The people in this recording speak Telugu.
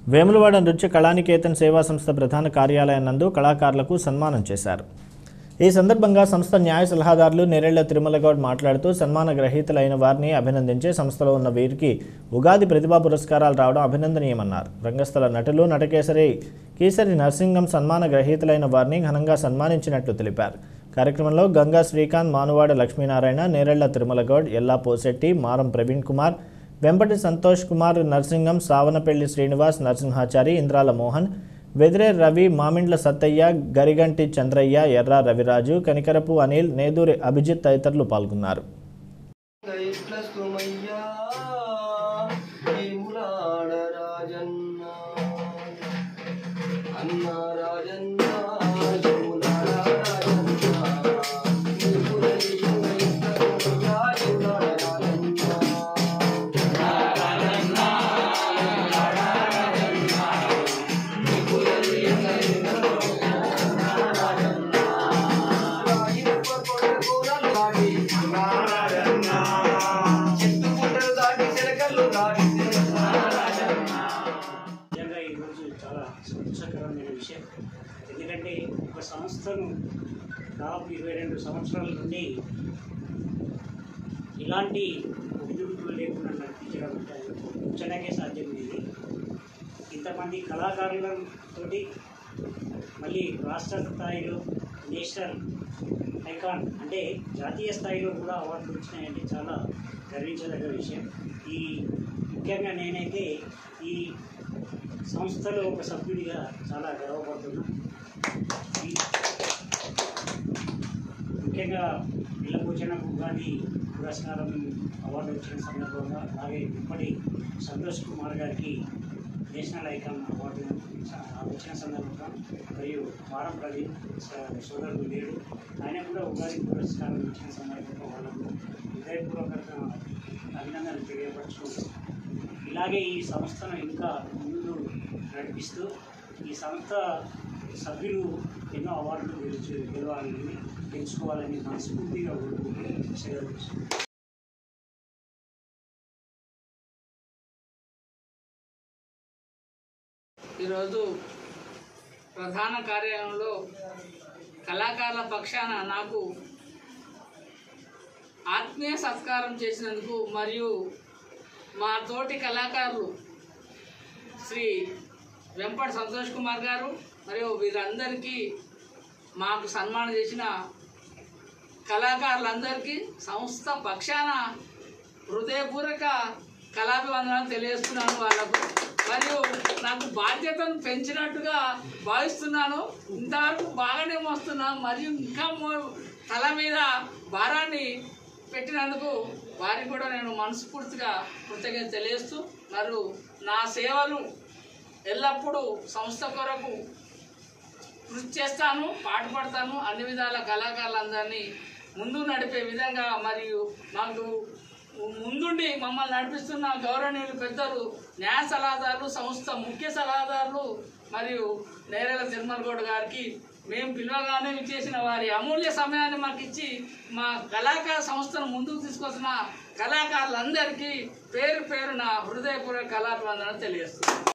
వేములవాడ నృత్య కళానికేతన్ సేవా సంస్థ ప్రధాన కార్యాలయం నందు కళాకారులకు సన్మానం చేశారు. ఈ సందర్భంగా సంస్థ న్యాయ సలహాదారులు నేరెళ్ల తిరుమలగౌడ్ మాట్లాడుతూ సన్మాన గ్రహీతలైన వారిని అభినందించే సంస్థలో ఉన్న వీరికి ఉగాది ప్రతిభా పురస్కారాలు రావడం అభినందనీయమన్నారు. రంగస్థల నటులు నటకేసరి కీసరి నరసింగం సన్మాన గ్రహీతలైన వారిని ఘనంగా సన్మానించినట్లు తెలిపారు. కార్యక్రమంలో గంగా శ్రీకాంత్, మానువాడ లక్ష్మీనారాయణ, నేరెళ్ల తిరుమలగౌడ్, ఎల్లా పోసెట్టి, మారం ప్రవీణ్ కుమార్, వెంపటి సంతోష్ కుమార్, నరసింగం, సావనపల్లి శ్రీనివాస్, నరసింహాచారి, ఇంద్రాల మోహన్, వెదిరే రవి, మామిండ్ల సత్తయ్య, గరిగంటి చంద్రయ్య, ఎర్ర రవిరాజు, కనికరపు అనిల్, నేదూరి అభిజిత్ తదితరులు పాల్గొన్నారు. చాలా సంతోషకరమైన విషయం. ఎందుకంటే ఒక సంస్థను దాదాపు 22 సంవత్సరాల నుండి ఇలాంటి ఒడిదుడుకులు లేకుండా నడిపించడం కూర్చోడానికే సాధ్యమైంది. ఇంతమంది కళాకారులతోటి మళ్ళీ రాష్ట్ర స్థాయిలో నేషనల్ ఐకాన్ అంటే జాతీయ స్థాయిలో కూడా అవార్డులు వచ్చినాయంటే చాలా గర్వించదగ్గ విషయం. ఈ ముఖ్యంగా నేనైతే ఈ సంస్థలో ఒక సభ్యుడిగా చాలా గర్వపడుతున్నా. ముఖ్యంగా పిల్లపోచనకు ఉగాది పురస్కారం అవార్డు వచ్చిన సందర్భంగా, అలాగే ఇప్పటి సంతోష్ కుమార్ గారికి నేషనల్ ఐకాన్ అవార్డు వచ్చిన సందర్భంగా, మరియు మారం ప్రవీణ్ సోదరుడు లేడు, ఆయన కూడా ఉగాది పురస్కారం ఇచ్చిన సందర్భంగా వాళ్ళకు హృదయపూర్వక అభినందనలు తెలియపరచుకుంటూ ఇలాగే ఈ సంస్థను ఇంకా ముందు నడిపిస్తూ ఈ సంస్థ సభ్యులు ఎన్నో అవార్డులు గెలవాలని తెలుసుకోవాలని మనస్ఫూర్తిగా కోరుకుంటూ ఈరోజు ప్రధాన కార్యాలయంలో కళాకారుల పక్షాన నాకు ఆత్మీయ సత్కారం చేసినందుకు మరియు మా తోటి కళాకారులు శ్రీ వెంపటి సంతోష్ కుమార్ గారు మరియు వీరందరికీ మాకు సన్మానం చేసిన కళాకారులందరికీ సంస్థ పక్షాన హృదయపూర్వక కళాభివందనాలు తెలియజేస్తున్నాను వాళ్ళకు. మరియు నాకు బాధ్యతను పెంచినట్టుగా భావిస్తున్నాను. ఇంతవరకు బాగానే మోస్తున్నాను, మరియు ఇంకా తల మీద భారాన్ని పెట్టినందుకు వారికి కూడా నేను మనస్ఫూర్తిగా కృతజ్ఞత తెలియజేస్తూ, మరియు నా సేవలు ఎల్లప్పుడూ సంస్థ కొరకు కృషి చేస్తాను, పాటుపడతాను. అన్ని విధాల కళాకారులందరినీ ముందు నడిపే విధంగా మరియు మాకు ముందుండి మమ్మల్ని నడిపిస్తున్న గౌరవనీయులు పెద్దలు న్యాయ సలహాదారులు, సంస్థ ముఖ్య సలహాదారులు మరియు నేరెళ్ల తిరుమలగౌడ్ గారికి మేము పిలవగానే చేసిన వారి అమూల్య సమయాన్ని మాకు ఇచ్చి మా కళాకార సంస్థను ముందుకు తీసుకొస్తున్న కళాకారులందరికీ పేరు పేరున హృదయపూర్వక కళాభివందనలు తెలియజేస్తున్నాను.